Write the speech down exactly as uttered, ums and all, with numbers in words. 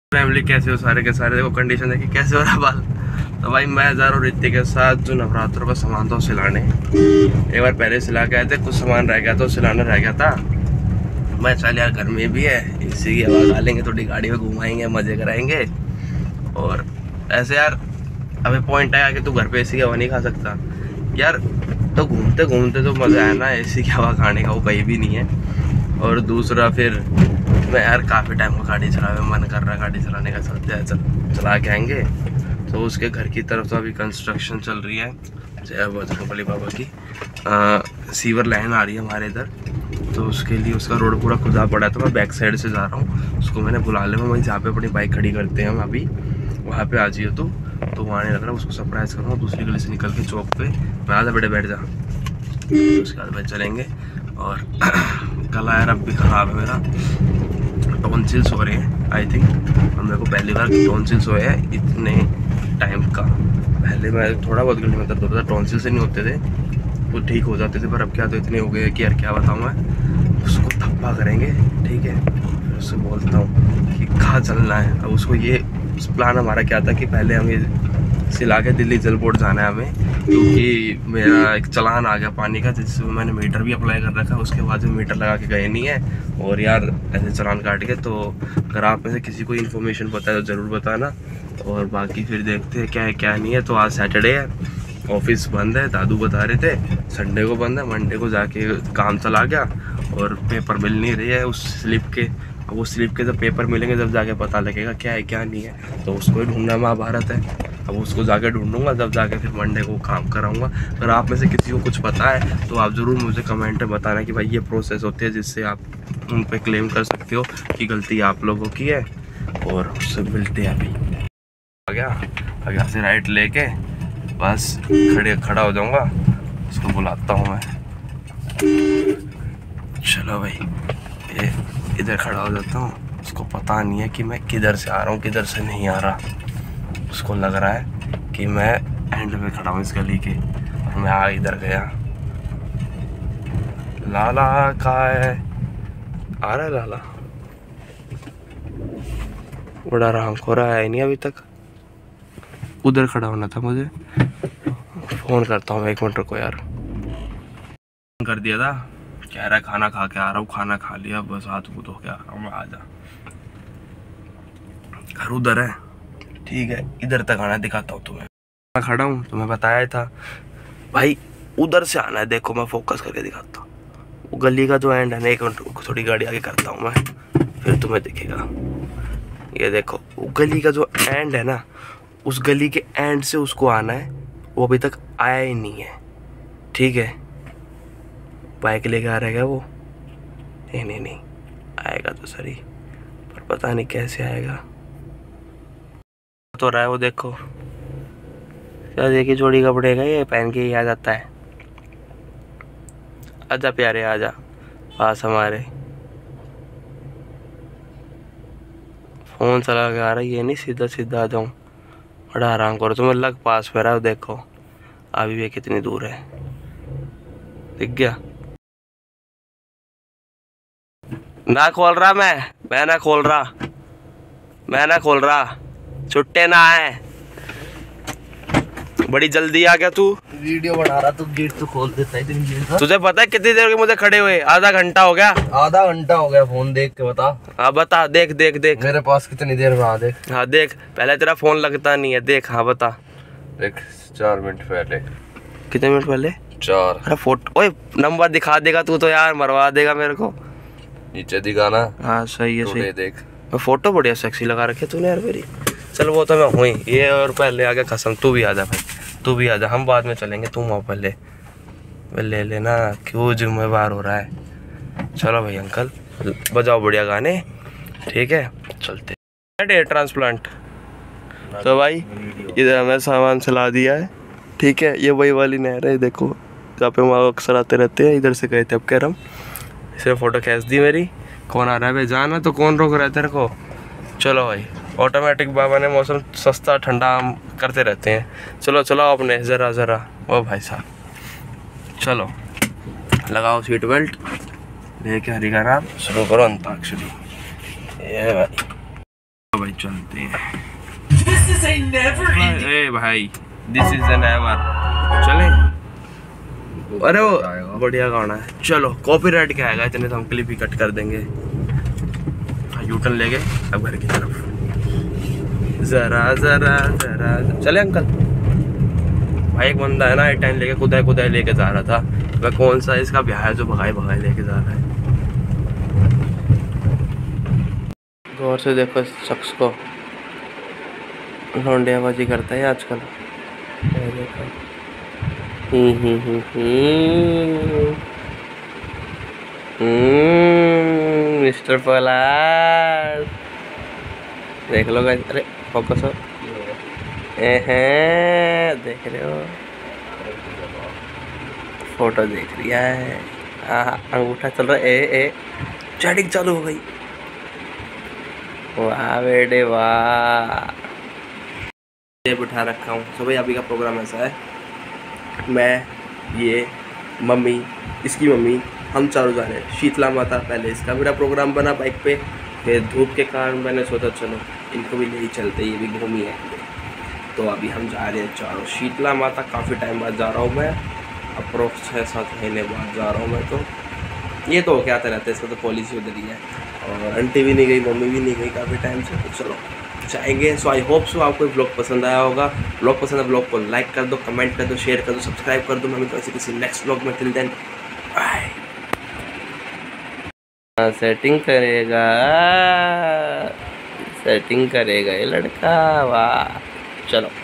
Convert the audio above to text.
Family कैसे हो सारे के सारे, देखो कंडीशन देखिए कैसे हो रहा है बाल। तो भाई मैं जा रहा हूँ रित्ती के साथ जो नवरात्रों का सामान था सिलाने। एक बार पहले सिला के आए थे, कुछ सामान रह गया था, सिलाना रह गया था। मैं चल यार गर्मी भी है, इसी की हवा खा लेंगे, थोड़ी गाड़ी में घुमाएंगे, मजे कराएंगे। और ऐसे यार अभी पॉइंट आया कि तू घर पे एसी की हवा नहीं खा सकता यार, तो घूमते घूमते तो मजा आया ना एसी की हवा खाने का, वो कहीं भी नहीं है। और दूसरा फिर मैं यार काफ़ी टाइम को गाड़ी चला हुआ, मन कर रहा है गाड़ी चलाने का, चलते हैं चल चला के आएंगे। तो उसके घर की तरफ तो अभी कंस्ट्रक्शन चल रही है, जय बजरंगबली बाबा की। आ, सीवर लाइन आ रही है हमारे इधर, तो उसके लिए उसका रोड पूरा खुदा पड़ा है। तो मैं बैक साइड से जा रहा हूँ, उसको मैंने बुला लिया, वहीं जहाँ पे अपनी बाइक खड़ी करते हैं हम अभी, वहाँ पे आ जाइए। तो तो वहाँ नहीं लग रहा, उसको सरप्राइज़ करूँगा दूसरी गली से निकल के चौक पे। मैं आधा बेटे बैठ जा, उसके बाद बैठ चलेंगे। और गला यार अब भी ख़राब है मेरा, टॉन्सिल्स हो रहे हैं आई थिंक, और मेरे को पहली बार टॉन्सिल्स हुए हैं इतने टाइम का। पहले मैं थोड़ा बहुत गले में दर्द होता था, टॉन्सिल से नहीं होते थे, वो ठीक हो जाते थे, पर अब क्या तो इतने हो गए कि यार क्या बताऊँ मैं। उसको थप्पा करेंगे, ठीक है, फिर उससे बोलता हूँ कि कहाँ चलना है। अब उसको ये प्लान हमारा क्या था कि पहले हमें सिला के दिल्ली जल बोर्ड जाना है हमें, क्योंकि मेरा एक चलान आ गया पानी का, जिससे मैंने मीटर भी अप्लाई कर रखा है। उसके बाद में मीटर लगा के गए नहीं है, और यार ऐसे चलान काट के। तो अगर आप में से किसी को इन्फॉर्मेशन पता है तो ज़रूर बताना, और बाकी फिर देखते हैं क्या है क्या नहीं है। तो आज सैटरडे है, ऑफिस बंद है, दादू बता रहे थे संडे को बंद है। मंडे को जाके काम चला गया, और पेपर मिल नहीं रही है उस स्लिप के। वो स्लिप के जब पेपर मिलेंगे जब जाके पता लगेगा क्या है क्या नहीं है, तो उसको ही ढूंढना महाभारत है। अब उसको जाके ढूंढूंगा, जब जाके फिर मंडे को काम कराऊंगा। अगर आप में से किसी को कुछ पता है तो आप ज़रूर मुझे कमेंट में बताना कि भाई ये प्रोसेस होती है, जिससे आप उन पे क्लेम कर सकते हो कि गलती आप लोगों की है। और उससे मिलते हैं अभी। आ गया, अब यहाँ से राइट लेके बस खड़े खड़ा हो जाऊँगा, उसको बुलाता हूँ मैं। चलो भाई, ये इधर खड़ा हो जाता हूँ। उसको पता नहीं है कि मैं किधर से आ रहा हूँ, किधर से नहीं आ रहा। उसको लग रहा है कि मैं एंड में खड़ा हूँ इस गली के, और मैं आ इधर गया। लाला कहाँ है? आ रहा है लाला? बड़ा राम खो रहा है नहीं अभी तक। उधर खड़ा होना था मुझे, फ़ोन करता हूँ एक मिनट रुको यार। फ़ोन कर दिया था, कह रहा है खाना खा के आ रहा हूँ। खाना खा लिया, बस हाथ मुँह धो के आ रहा हूँ मैं। आ जा, घर उधर है, ठीक है, इधर तक आना, दिखाता हूँ तुम्हें। मैं खड़ा हूँ, तुम्हें बताया था भाई, उधर से आना है। देखो मैं फोकस करके दिखाता हूँ, वो गली का जो एंड है ना, एक मिनट थोड़ी गाड़ी आगे करता हूँ मैं, फिर तुम्हें दिखेगा। ये देखो वो गली का जो एंड है ना, उस गली के एंड से उसको आना है। वो अभी तक आया ही नहीं है, ठीक है। बाइक लेके आ रहेगा वो, नहीं नहीं नहीं आएगा तो सही, पर पता नहीं कैसे आएगा। तो रहा है वो, देखो क्या देखिए, जोड़ी कपड़े का ये पहन के ही आ जाता है। आजा प्यारे आजा पास हमारे, फोन चला के आ रहा है, ये नहीं सीधा सीधा आ जाऊँ। बड़ा आराम करो, तुम्हें लग पास में रहा है, देखो अभी भी कितनी दूर है, दिख गया ना? खोल रहा मैं मैं ना खोल रहा मैं ना खोल रहा छुट्टे ना है। बड़ी जल्दी आ गया तू, वीडियो बना रहा तू, गेट तो खोल देता है तेरी गेट का। तुझे पता है कितनी देर के मुझे खड़े हुए? आधा घंटा हो गया। आधा घंटा हो गया, फोन देख के बता। हाँ बता, देख देख देख मेरे पास कितनी देर में आ देख। हाँ देख, पहले तेरा फोन लगता नहीं है, देख। हाँ बता, देख चार मिनट पहले। कितने मिनट पहले? चार। अरे फोटो, ओए नंबर दिखा देगा तू तो यार, मरवा देगा मेरे को। नीचे दिखाना। हाँ सही है, सही देख, फोटो बढ़िया सेक्सी लगा रखे तूने यार मेरी। चल वो तो मैं हूँ ही ये, और पहले आ गया कसम। तू भी आ जा भाई, तू भी आ जा, हम बाद में चलेंगे, तुम आओ पहले। ले लेना, क्यों जिम्मेवार हो रहा है। चलो भाई अंकल, बजाओ बढ़िया गाने, ठीक है, चलते। Hair transplant. तो भाई इधर हमें सामान चला दिया है, ठीक है। ये वही वाली नहर है, देखो जहाँ पे वहाँ अक्सर आते रहते हैं। इधर से गए थे अब कह रहा हूँ, इसने फ़ोटो खींच दी मेरी। कौन आ रहा है भाई? जाना तो कौन रोक रहा है तेरे को? चलो भाई, ऑटोमेटिक बाबा ने मौसम सस्ता ठंडा करते रहते हैं। चलो चलाओ अपने, ज़रा ज़रा ओ भाई साहब, चलो लगाओ सीट बेल्ट, लेके हरी का नाम शुरू करो अंताक्षरी। ये भाई भाई चलते हैं। ए भाई दिस इज एन एवर। चले अरे वो बढ़िया गाना है। चलो कॉपीराइट क्या आएगा, इतने तो हम क्लिप ही कट कर देंगे। यूटर्न ले गए अब घर की तरफ। जरा जरा जरा चले अंकल। भाई एक बंदा है ना एक टाइम लेके खुदाई खुदाई लेके जा रहा था। वह कौन सा इसका ब्याह है जो भगाई भगाई लेके जा रहा है। गौर से देखो इस शख्स को, लौंडियाबाजी करता है आजकल। हम्म हम्म हम्म हम्म मिस्टर पलाश देख लो गाइस। अरे फोकस हो। एहे देख रहे हो, फोटो देख लिया है। हाँ अंगूठा चल रहा है। ए ए चैटिंग चालू हो गई। वाह बेटे वाह। ये बिठा रखा हूँ। तो भाई अभी का प्रोग्राम ऐसा है, मैं ये मम्मी इसकी मम्मी हम चारों जा रहे हैं शीतला माता। पहले इसका मेरा प्रोग्राम बना बाइक पे, फिर धूप के कारण मैंने सोचा चलो इनको भी ले चलते, ये भी घूमी है। तो अभी हम जा रहे हैं चारों शीतला माता। काफ़ी टाइम बाद जा रहा हूँ मैं, अप्रोक्स छः सात महीने बाद जा रहा हूँ मैं। तो ये तो क्या आते रहते हैं, इसका तो पॉलिसी उधर ही है। और आंटी भी नहीं गई, मम्मी भी नहीं गई काफ़ी टाइम से। तो चलो जाएंगे। सो आई होप सो आपको ब्लॉग पसंद आया होगा। ब्लॉग पसंद है ब्लॉग को लाइक कर दो, कमेंट कर दो, शेयर कर दो, सब्सक्राइब कर दो। मैं तो ऐसे किसी नेक्स्ट ब्लॉग में। Till then bye. सेटिंग करेगा सेटिंग करेगा ये लड़का। वाह चलो।